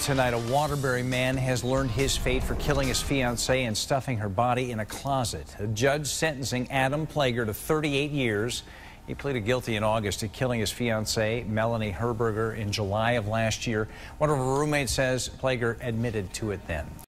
tonight, a Waterbury man has learned his fate for killing his fiancée and stuffing her body in a closet. A judge sentencing Adam Plager to 38 years. He pleaded guilty in August to killing his fiancée, Melanie Herberger, in July of last year. One of her roommates says Plager admitted to it then.